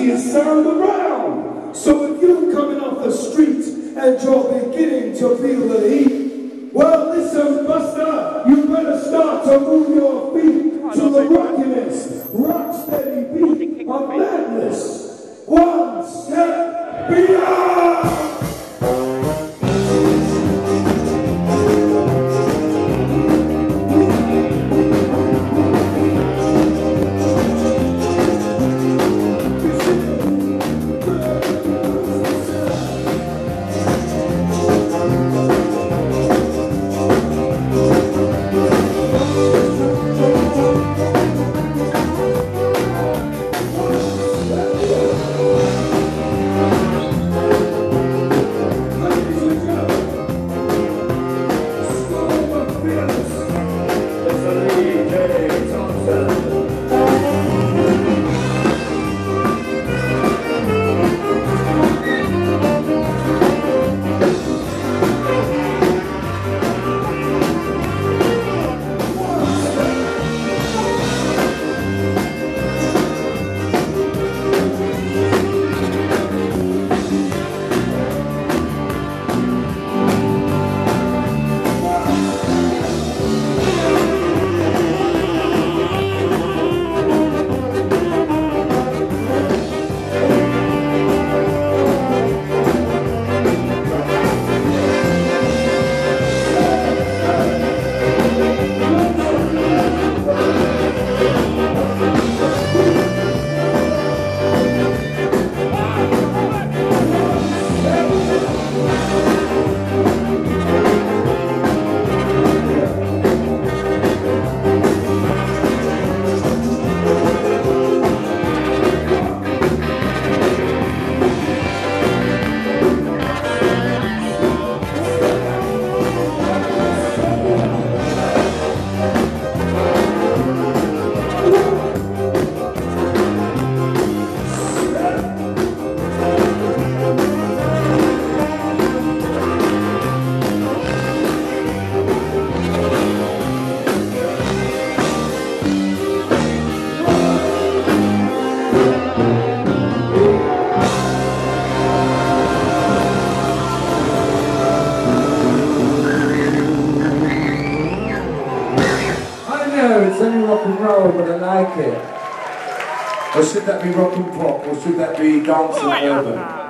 is sound around. So if you're coming off the street and you're beginning to feel the heat, well, listen, Buster, you better start to move your feet to the rockiness, rock steady beat of madness. One step beyond. It's only rock and roll, but I like it. Or should that be rock and pop, or should that be dance and urban?